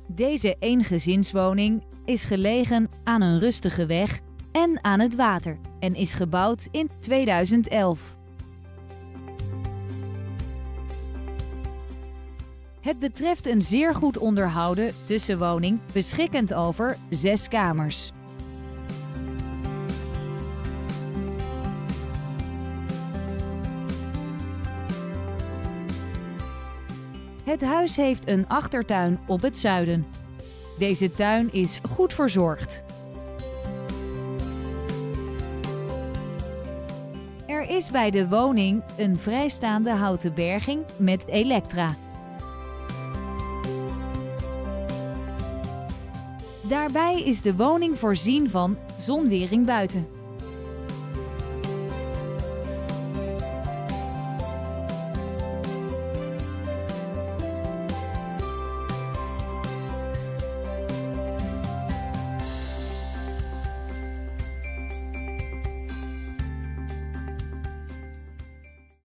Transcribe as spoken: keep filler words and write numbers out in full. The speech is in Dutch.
Deze eengezinswoning is gelegen aan een rustige weg en aan het water en is gebouwd in tweeduizend elf. Het betreft een zeer goed onderhouden tussenwoning beschikkend over zes kamers. Het huis heeft een achtertuin op het zuiden. Deze tuin is goed verzorgd. Er is bij de woning een vrijstaande houten berging met elektra. Daarbij is de woning voorzien van zonwering buiten.